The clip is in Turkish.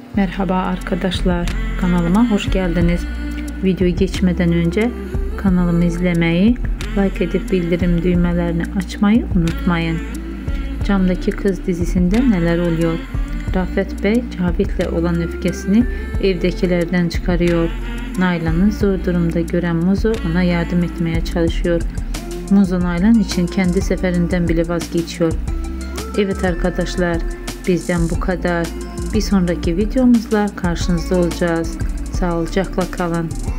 Merhaba arkadaşlar, kanalıma hoş geldiniz. Videoyu geçmeden önce kanalımı izlemeyi, like edip bildirim düğmelerini açmayı unutmayın. Camdaki Kız dizisinde neler oluyor? Rafet Bey Cavit'le olan öfkesini evdekilerden çıkarıyor. Nalan'ı zor durumda gören Muzo ona yardım etmeye çalışıyor. Muzo Nalan için kendi seferinden bile vazgeçiyor. Evet arkadaşlar, bizden bu kadar. Bir sonraki videomuzla karşınızda olacağız. Sağlıcakla kalın.